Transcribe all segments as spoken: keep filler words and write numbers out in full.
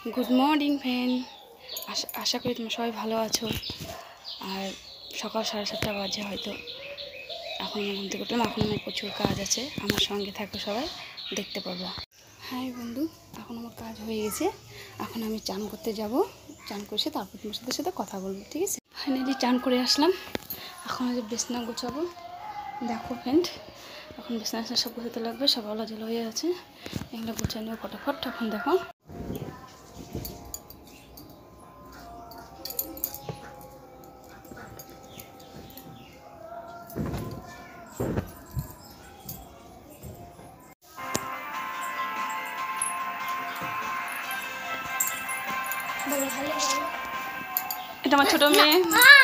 Good morning friend आशा आशा करी तुम्हारा सबाई भालो आछो। और सकाल साढ़े सातटा बाजे हयतो एखन घुम थेके उठलाम। एखन आमार प्रचुर काज आछे, आमार संगे थाको सबाई देखते पारबा। हाई बंधु, एखन आमार काज हये गेछे। एखन आमि चान करते जाबो, चान करे तारपर तोमार साथे साथे कथा बोलबो, ठीक आछे। फाइनाली चान करे आसलाम। एखन आजे बिछना गोछाबो। देखो फ्रेंड, এখন বিছানা বিছানা সব গোছাতে লাগবে, সব আলাদা হয়ে আছে, এগুলো গোছানো নিয়ে ফটাফট। এখন দেখো এটা আমার ছোট মেয়ে।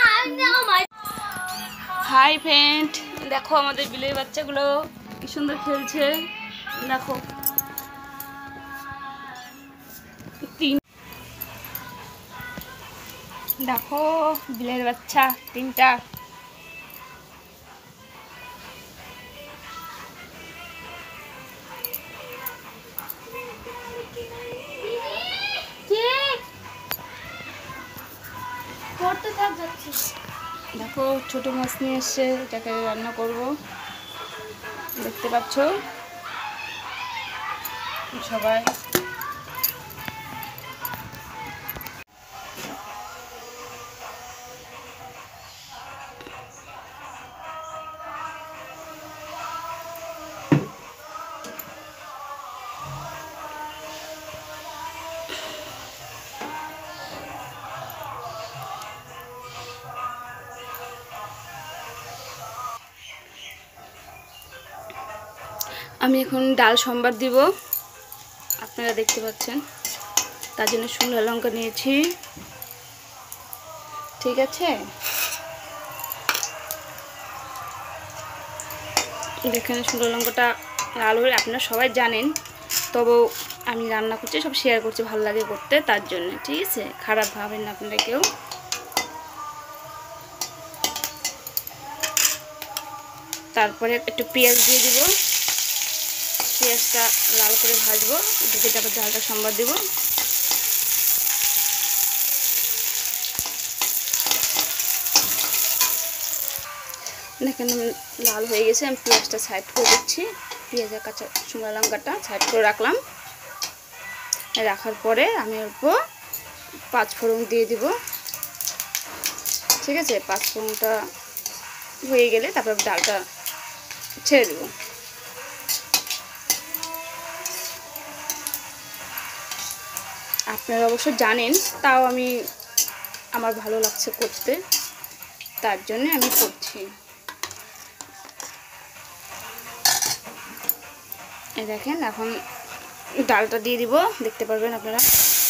হাই ফ্রেন্ড, দেখো আমাদের বিলের বাচ্চাগুলো কি সুন্দর খেলছে। দেখো তিন দেখো বিলের বাচ্চা তিনটা। দেখো ছোট মাছ নিয়ে এসছে, এটাকে রান্না করব। দেখতে পাচ্ছ সবাই। আমি এখন ডাল সম্বার দিব, আপনারা দেখতে পাচ্ছেন। তার জন্য শুকনো লঙ্কা নিয়েছি, ঠিক আছে। দেখেন শুকনো লঙ্কাটা লাল হয়ে, আপনারা সবাই জানেন, তবু আমি রান্না করছি, সব শেয়ার করছি, ভালো লাগে করতে, তার জন্য, ঠিক আছে। খারাপ ভাবেন না আপনারা কেউ। তারপরে একটু পেঁয়াজ দিয়ে দিব, পেঁয়াজটা লাল করে ভাজবো, দিকে তারপর ডালটা সম্বার দিব। দেখেন লাল হয়ে গেছে, আমি পেঁয়াজটা সাইড করে দিচ্ছি। পেঁয়াজ আর কাঁচা শুকনো লঙ্কাটা সাইড করে রাখলাম। রাখার পরে আমি অল্প পাঁচ ফোড়ন দিয়ে দিব, ঠিক আছে। পাঁচ ফোড়নটা হয়ে গেলে তারপর ডালটা ছেড়ে দেবো। আপনারা অবশ্য জানেন, তাও আমি আমার ভালো লাগছে করতে, তার জন্য আমি করছি। এই দেখেন এখন ডালটা দিয়ে দিব, দেখতে পারবেন আপনারা।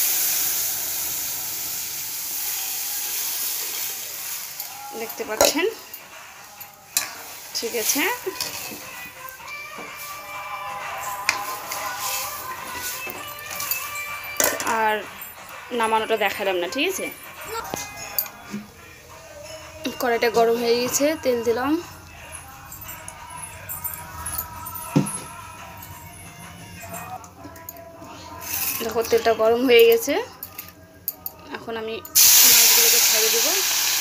দেখতে পাচ্ছেন, ঠিক আছে। আর নামানোটা দেখালাম না, ঠিক আছে। কড়াইটা গরম হয়ে গেছে, তেল দিলাম। দেখো তেলটা গরম হয়ে গেছে, এখন আমি মাছগুলোকে ছেড়ে দেবো।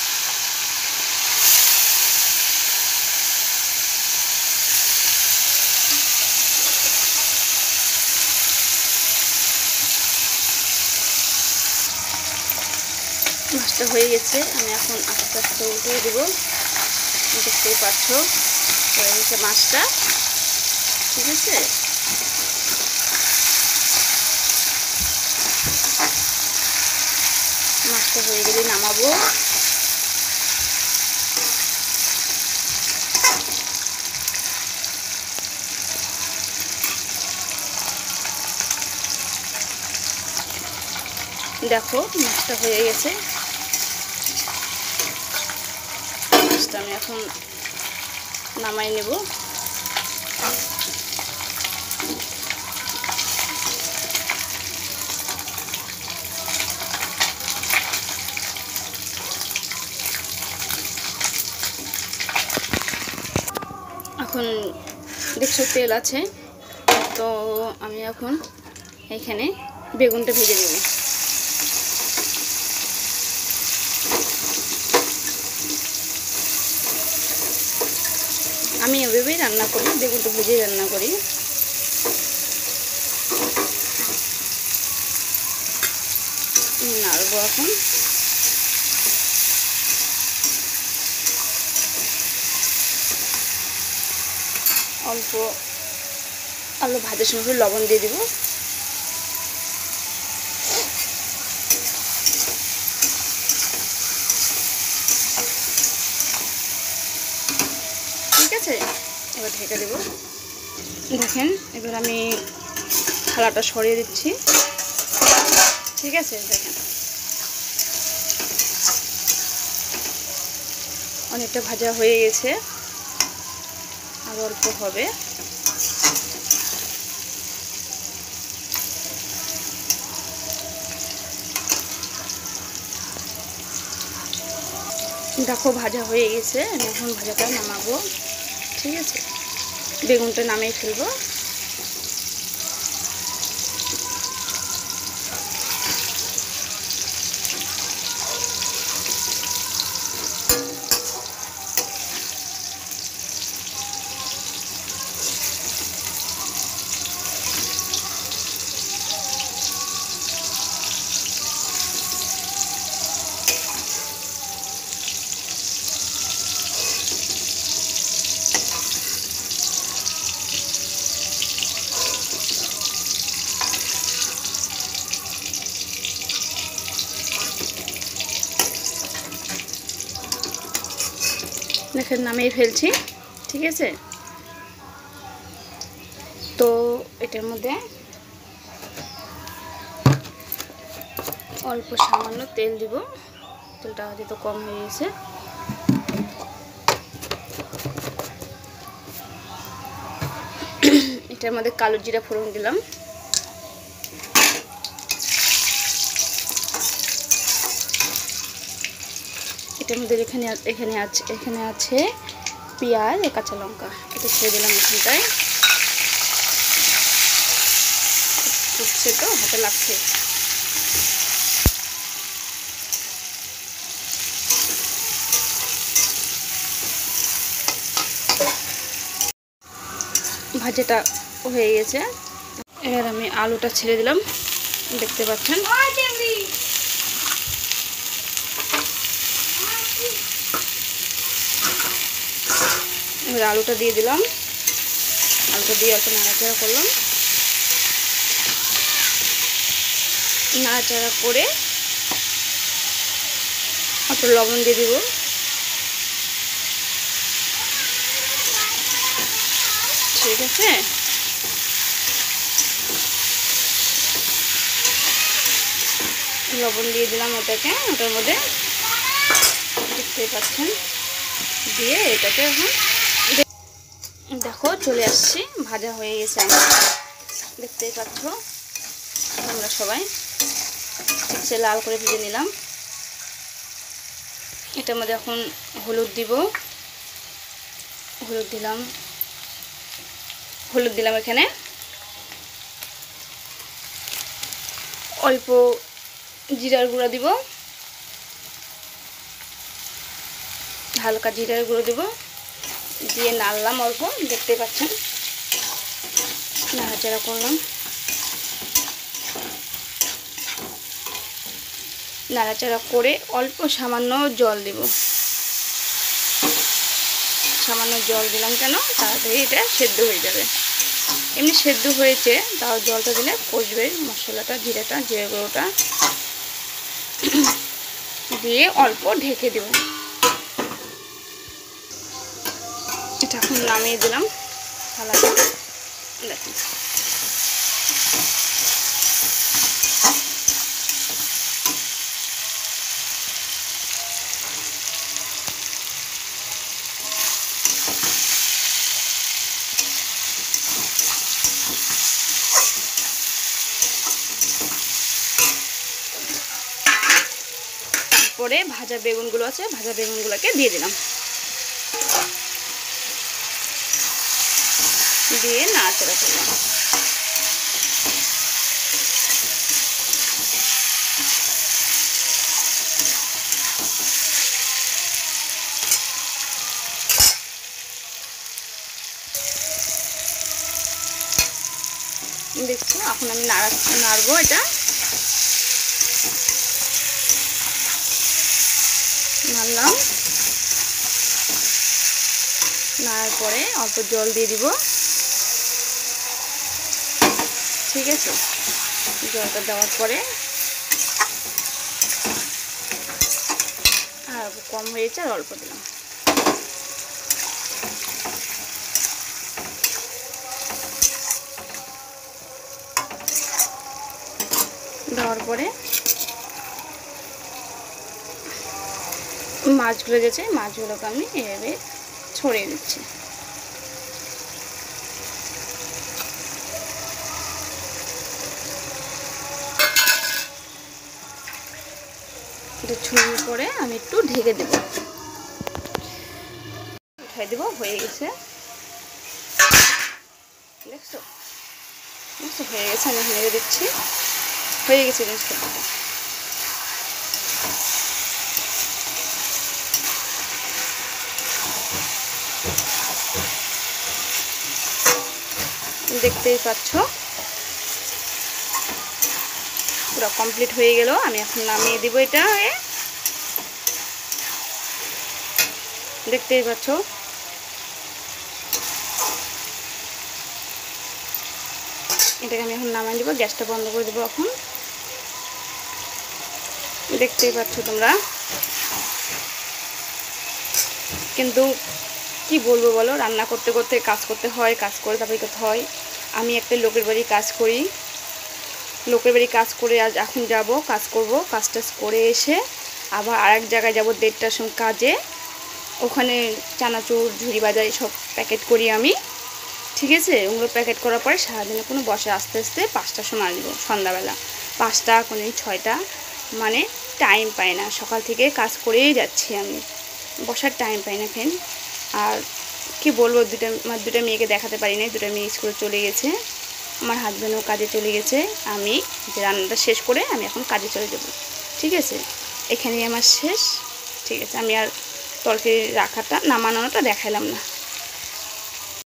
মাছটা হয়ে গেছে, আমি এখন আস্তে আস্তে উল্টে দেবো। দেখতেই পাচ্ছ হয়ে গেছে মাছটা, ঠিক আছে। মাছটা হয়ে গেলে নামাবো। দেখো মাছটা হয়ে গেছে, মাছটা আমি এখন নামাই নেব। এখন দেখছো তেল আছে, তো আমি এখন এখানে বেগুনটা ভেজে দেব। রান্না করি, বেগুনটা ভেজেই রান্না করি। নাড়বো এখন। অল্প আলু ভাজার সময় লবণ দিয়ে দিব। ঠিক আছে, এবার ঢেকে দেব। দেখেন এবার আমি থালাটা সরিয়ে দিচ্ছি। ঠিক আছে, দেখেন অনেকটা ভাজা হয়ে গেছে, আর অল্প হবে। দেখো ভাজা হয়ে গেছে, আমি এখন ভাজাটা নামাবো। ঠিক আছে, বেগুনটা নামিয়ে ফেলবো। দেখেন নামিয়ে ফেলছি। ঠিক আছে, তো এটার মধ্যে অল্প সামান্য তেল দিব। তেলটা হয়তো কম হয়ে গেছে। এটার মধ্যে কালো জিরা ফোড়ন দিলাম। এটার মধ্যে এখানে এখানে আছে এখানে আছে পেঁয়াজ ও কাঁচা লঙ্কা। এটা ছেড়ে দিলাম এখানটায়। উঠছে তো, হাতে লাগছে। ভাজাটা হয়ে গেছে, এবার আমি আলুটা ছেড়ে দিলাম। দেখতে পাচ্ছেন এবার আলুটা দিয়ে দিলাম। আলুটা দিয়ে অল্প নাড়াচাড়া করলাম। নাড়াচাড়া করে অল্প লবণ দিয়ে দিব। ঠিক আছে, লবণ দিয়ে দিলাম ওটাকে, ওটার মধ্যে দেখতেই পাচ্ছেন। দিয়ে এটাকে এখন দেখো চলে আসছি, ভাজা হয়ে গেছে আমার। দেখতেই পাচ্ছ তোমরা সবাই। ঠিকছে লাল করে ভেজে নিলাম। এটার মধ্যে এখন হলুদ দিব। হলুদ দিলাম হলুদ দিলাম এখানে অল্প জিরার গুঁড়া দিব। হালকা জিরার গুঁড়ো দিব, দিয়ে নাড়লাম অল্প। দেখতে পাচ্ছেন নাড়াচাড়া করলাম। নাড়াচাড়া করে অল্প সামান্য জল দিব। সামান্য জল দিলাম কেন, তাড়াতাড়ি এটা সেদ্ধ হয়ে যাবে। এমনি সেদ্ধ হয়েছে, তাও জলটা দিলে কষবে মশলাটা, জিরাটা, জিরে গুঁড়োটা দিয়ে অল্প ঢেকে দেব। এটা এখন নামিয়ে দিলাম থালাটা। দেখুন পরে ভাজা বেগুনগুলো আছে, ভাজা বেগুনগুলোকে দিয়ে দিলাম। দিয়ে নাড়াচাড়া করলাম। এখন আমি নাড়া নাড়বো এটা, নাড়লাম। নাড়ার পরে অল্প জল দিয়ে দিব, ঠিক আছে। জলটা দেওয়ার পরে আর কম হয়েছে আর অল্প দিলাম। দেওয়ার পরে মাছগুলো গেছে, মাছগুলোকে আমি এভাবে ছড়িয়ে দিচ্ছি। এটা ছড়িয়ে পরে আমি একটু ঢেকে দেব, উঠাই দেব। হয়ে গেছে, দেখছো দেখছো হয়ে গেছে। আমি নেড়ে দিচ্ছি, হয়ে গেছে জিনিসটা। দেখতেই পাচ্ছ পুরো কমপ্লিট হয়ে গেল। আমি এখন নামিয়ে দিব এটা। দেখতেই পাচ্ছ এটাকে আমি এখন নামিয়ে দিব, গ্যাসটা বন্ধ করে দেবো এখন। দেখতেই পাচ্ছ তোমরা, কিন্তু কি বলবো বলো, রান্না করতে করতে কাজ করতে হয়, কাজ করে তারপরে করতে হয়। আমি একটা লোকের বাড়ি কাজ করি, লোকের বাড়ি কাজ করে আজ এখন যাব, কাজ করব। কাজ টাজ করে এসে আবার আরেক জায়গায় যাব দেড়টার সময় কাজে। ওখানে চানাচুর, ঝুড়ি বাজার সব প্যাকেট করি আমি, ঠিক আছে। ওগুলো প্যাকেট করার পরে সারাদিনে কোনো বসে আস্তে আস্তে পাঁচটার সময় আসবো, সন্ধ্যাবেলা পাঁচটা, কোনো দিন ছয়টা, মানে টাইম পাই না। সকাল থেকে কাজ করেই যাচ্ছি আমি, বসার টাইম পাই না ফ্রেন্ড। আর কি বলবো, দুটা আমার দুটা মেয়েকে দেখাতে পারি না, দুটা মেয়ে স্কুলে চলে গেছে, আমার হাজব্যান্ডও কাজে চলে গেছে। আমি যে রান্নাটা শেষ করে আমি এখন কাজে চলে যাব, ঠিক আছে। এখানেই আমার শেষ, ঠিক আছে। আমি আর তরকারি রাখাটা নামানোটা দেখাইলাম না।